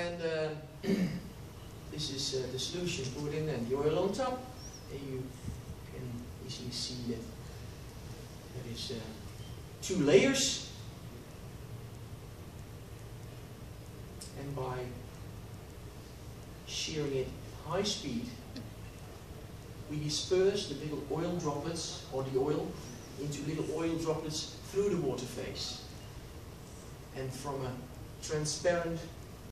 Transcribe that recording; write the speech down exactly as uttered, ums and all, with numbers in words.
And uh, this is uh, the solution poured in and the oil on top. And you can easily see that there is uh, two layers. And by shearing it high speed, we disperse the little oil droplets, or the oil, into little oil droplets through the water phase. And from a transparent